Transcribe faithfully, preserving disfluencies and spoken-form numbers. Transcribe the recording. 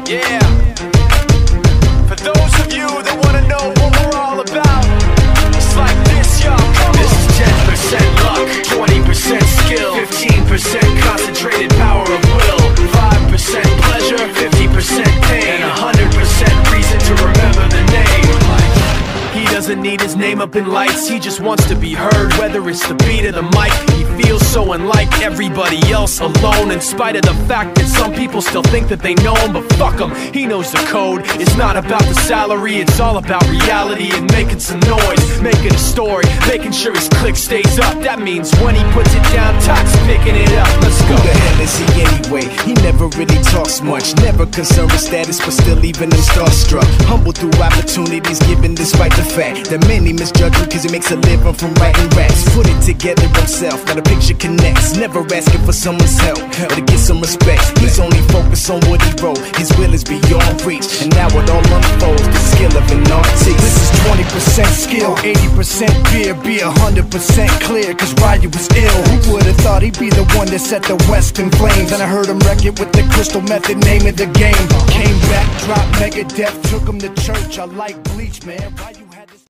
Yeah. For those of you that wanna know what we're all about, it's like this, y'all. This is ten percent luck, twenty percent skill, fifteen percent concentrated power of will, five percent pleasure, fifty percent pain, and one hundred percent reason to remember the name. He doesn't need his name up in lights, he just wants to be heard, whether it's the beat or the mic. He feels so unlike everybody else, alone, in spite of the fact that some people still think that they know him. But fuck him, he knows the code. It's not about the salary, it's all about reality and making some noise, making a story, making sure his click stays up. That means when he puts it down, Tox picking it up. Let's go. Who the hell is he anyway? He never really talks much, never concerned with status, but still even him starstruck. Humble through opportunities given despite the fact that many misjudge him cause he makes a living from writing raps. Put it together himself, now the picture connects. Never asking for someone's help or to get some respect. He's only focused on what he wrote, his will is beyond reach. And now it all unfolds, the skill of an artist. This is twenty percent skill, eighty percent fear, be one hundred percent clear, cause Ryu was ill. Who would've thought he'd be the one that set the West in flames? And I heard him wreck it with the crystal method, name of the game. Came back, dropped Megadeth, took him to church. I like Bleach, man. Why you had this